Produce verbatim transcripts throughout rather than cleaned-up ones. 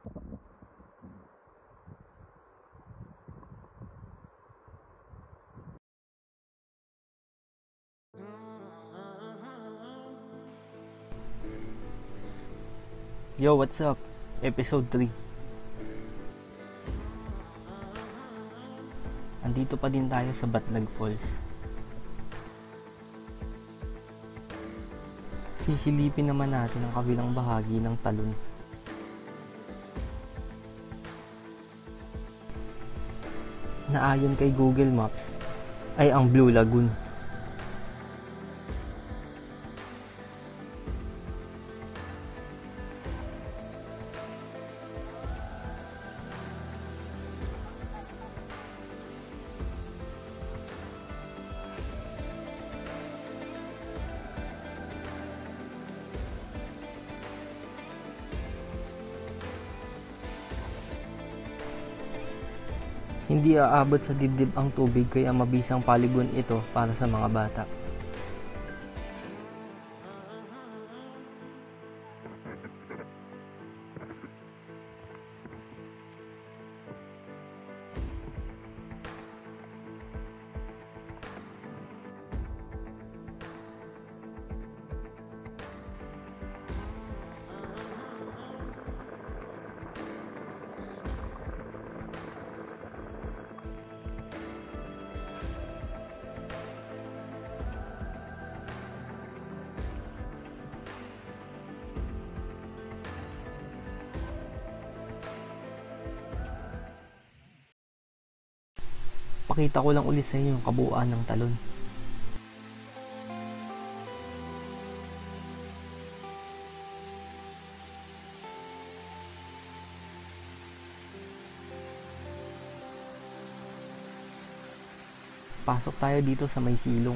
Yo, what's up? Episode three. Andito pa din tayo sa Batlag Falls. Sisilipin naman natin ang kabilang bahagi ng talon. Na ayon kay Google Maps ay ang Blue Lagoon. Hindi aabot sa dibdib ang tubig kaya mabisang paligon ito para sa mga bata. Pakita ko lang ulit sa inyo yung kabuuan ng talon. Pasok tayo dito sa may silong.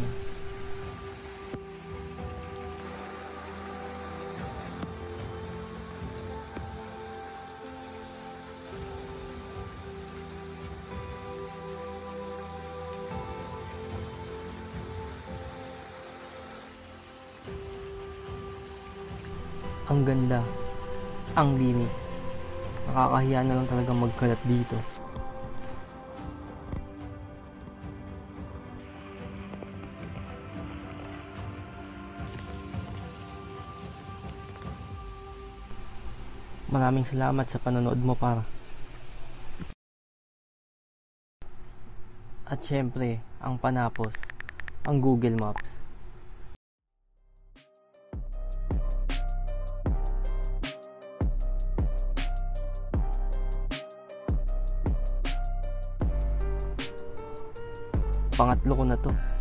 Ang ganda, ang linis. Nakakahiya na lang talaga magkalat dito. Maraming salamat sa panonood mo, para. At syempre, ang panapos, ang Google Maps. Pangatlo ko na to.